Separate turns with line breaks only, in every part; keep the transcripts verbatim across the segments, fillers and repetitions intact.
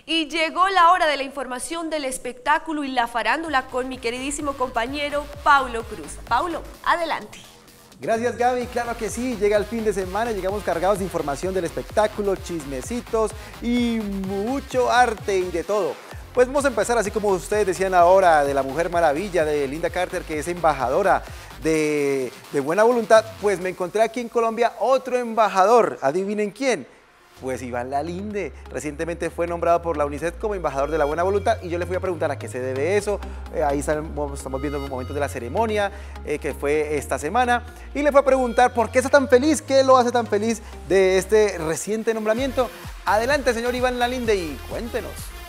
Y llegó la hora de la información del espectáculo y la farándula con mi queridísimo compañero Paulo Cruz. Paulo, adelante.
Gracias, Gaby. Claro que sí, llega el fin de semana, llegamos cargados de información del espectáculo, chismecitos y mucho arte y de todo. Pues vamos a empezar así como ustedes decían ahora, de la Mujer Maravilla, de Lynda Carter, que es embajadora de, de Buena Voluntad. Pues me encontré aquí en Colombia otro embajador, adivinen quién. Pues Iván Lalinde, recientemente fue nombrado por la UNICEF como embajador de la Buena Voluntad y yo le fui a preguntar a qué se debe eso. Eh, ahí estamos, estamos viendo los momentos de la ceremonia eh, que fue esta semana y le fui a preguntar por qué está tan feliz, qué lo hace tan feliz de este reciente nombramiento. Adelante, señor Iván Lalinde, y cuéntenos.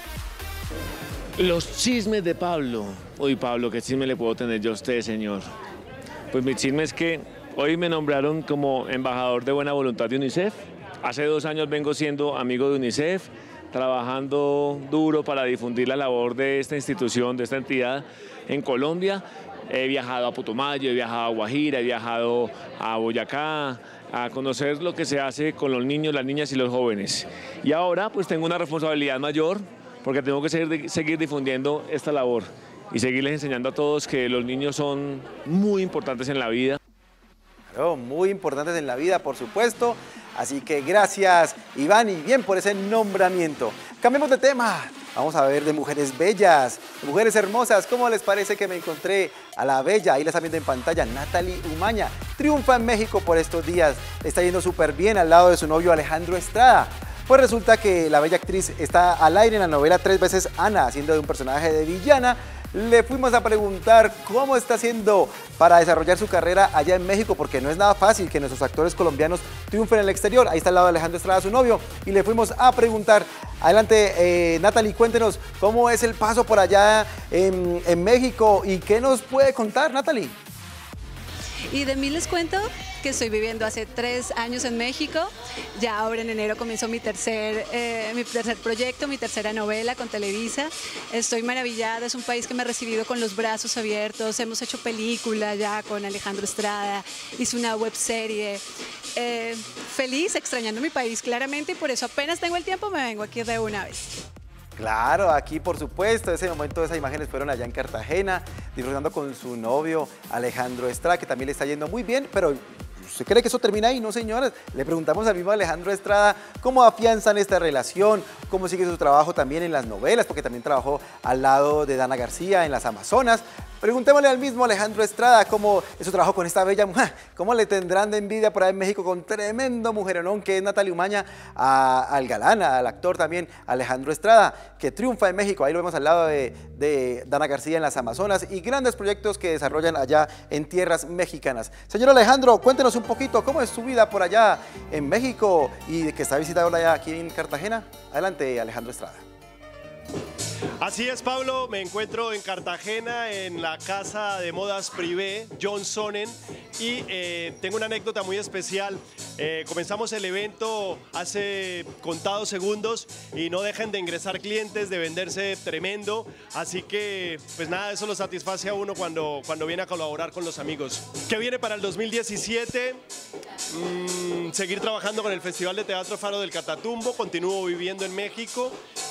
Los chismes de Pablo. Uy, Pablo, ¿qué chisme le puedo tener yo a usted, señor? Pues mi chisme es que hoy me nombraron como embajador de Buena Voluntad de UNICEF. Hace dos años vengo siendo amigo de UNICEF, trabajando duro para difundir la labor de esta institución, de esta entidad en Colombia. He viajado a Putumayo, he viajado a Guajira, he viajado a Boyacá, a conocer lo que se hace con los niños, las niñas y los jóvenes. Y ahora pues tengo una responsabilidad mayor porque tengo que seguir, seguir difundiendo esta labor y seguirles enseñando a todos que los niños son muy importantes en la vida.
Claro, muy importantes en la vida, por supuesto. Así que gracias, Iván, y bien por ese nombramiento. Cambiemos de tema. Vamos a ver de mujeres bellas, de mujeres hermosas. ¿Cómo les parece que me encontré a la bella? Ahí la están viendo en pantalla, Natalie Umaña. Triunfa en México por estos días. Está yendo súper bien al lado de su novio Alejandro Estrada. Pues resulta que la bella actriz está al aire en la novela Tres veces Ana, haciendo de un personaje de villana. Le fuimos a preguntar cómo está haciendo para desarrollar su carrera allá en México, porque no es nada fácil que nuestros actores colombianos triunfen en el exterior. Ahí está al lado de Alejandro Estrada, su novio, y le fuimos a preguntar. Adelante, eh, Natalie, cuéntenos cómo es el paso por allá en, en México y qué nos puede contar, Natalie.
Y de mí les cuento que estoy viviendo hace tres años en México. Ya ahora en enero comenzó mi tercer, eh, mi tercer proyecto, mi tercera novela con Televisa. Estoy maravillada, es un país que me ha recibido con los brazos abiertos. Hemos hecho película ya con Alejandro Estrada, hice una webserie. Eh, feliz, extrañando mi país claramente, y por eso apenas tengo el tiempo me vengo aquí de una vez.
Claro, aquí por supuesto, ese momento, esas imágenes fueron allá en Cartagena, disfrutando con su novio Alejandro Estrada, que también le está yendo muy bien, pero ¿usted cree que eso termina ahí? No, señores. Le preguntamos al mismo Alejandro Estrada cómo afianzan esta relación, cómo sigue su trabajo también en las novelas, porque también trabajó al lado de Dana García en Las Amazonas. Preguntémosle al mismo Alejandro Estrada cómo es su trabajo con esta bella mujer, cómo le tendrán de envidia por ahí en México con tremendo mujeronón que es Natalie Umaña, a, al galán, al actor también Alejandro Estrada, que triunfa en México. Ahí lo vemos al lado de, de Dana García en Las Amazonas y grandes proyectos que desarrollan allá en tierras mexicanas. Señor Alejandro, cuéntenos un poquito cómo es su vida por allá en México y que está visitando allá aquí en Cartagena. Adelante, Alejandro Estrada.
Así es, Pablo, me encuentro en Cartagena en la casa de modas Privé, John Sonnen, y eh, tengo una anécdota muy especial. Eh, comenzamos el evento hace contados segundos y no dejan de ingresar clientes, de venderse tremendo, así que pues nada, eso lo satisface a uno cuando, cuando viene a colaborar con los amigos. ¿Qué viene para el dos mil diecisiete? Mm, seguir trabajando con el Festival de Teatro Faro del Catatumbo, continúo viviendo en México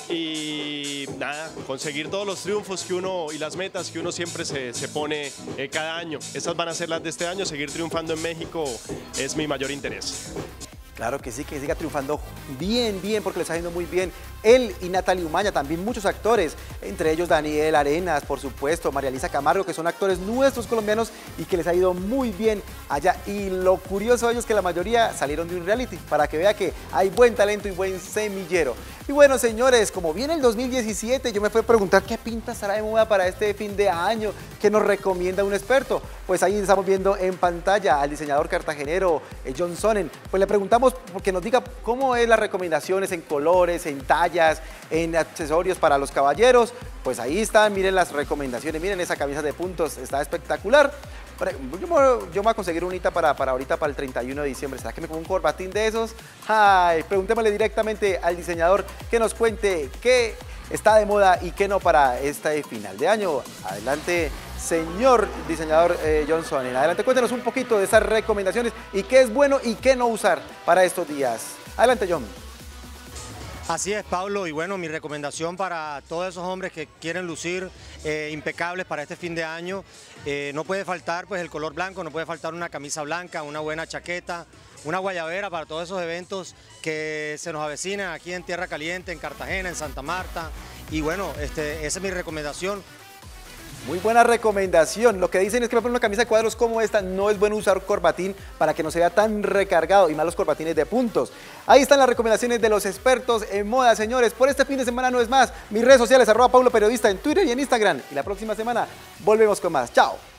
y nada, conseguir todos los triunfos que uno y las metas que uno siempre se, se pone eh, cada año. Esas van a ser las de este año, seguir triunfando en México es mi mayor interés.
Claro que sí, que siga triunfando bien, bien, porque le está yendo muy bien. Él y Natalie Umaña, también muchos actores, entre ellos Daniel Arenas, por supuesto, María Elisa Camargo, que son actores nuestros colombianos y que les ha ido muy bien allá. Y lo curioso de ellos es que la mayoría salieron de un reality, para que vea que hay buen talento y buen semillero. Y bueno, señores, como viene el dos mil diecisiete, yo me fui a preguntar qué pinta estará de moda para este fin de año, qué nos recomienda un experto. Pues ahí estamos viendo en pantalla al diseñador cartagenero eh, John Sonnen. Pues le preguntamos que nos diga cómo es las recomendaciones en colores, en tallas, en accesorios para los caballeros. Pues ahí están, miren las recomendaciones, miren esa camisa de puntos, está espectacular. Yo me, yo me voy a conseguir unita para, para ahorita, para el treinta y uno de diciembre. ¿Será que me pongo un corbatín de esos? Ay, preguntémosle directamente al diseñador que nos cuente qué está de moda y qué no para este final de año. Adelante, señor diseñador eh, John Sonnen. Adelante, cuéntenos un poquito de esas recomendaciones y qué es bueno y qué no usar para estos días. Adelante, John.
Así es, Pablo, y bueno, mi recomendación para todos esos hombres que quieren lucir eh, impecables para este fin de año, eh, no puede faltar pues el color blanco, no puede faltar una camisa blanca, una buena chaqueta, una guayabera para todos esos eventos que se nos avecinan aquí en Tierra Caliente, en Cartagena, en Santa Marta, y bueno, este, esa es mi recomendación.
Muy buena recomendación. Lo que dicen es que para una camisa de cuadros como esta no es bueno usar corbatín para que no se vea tan recargado y más los corbatines de puntos. Ahí están las recomendaciones de los expertos en moda, señores. Por este fin de semana no es más. Mis redes sociales, arroba Paulo Periodista en Twitter y en Instagram. Y la próxima semana volvemos con más. Chao.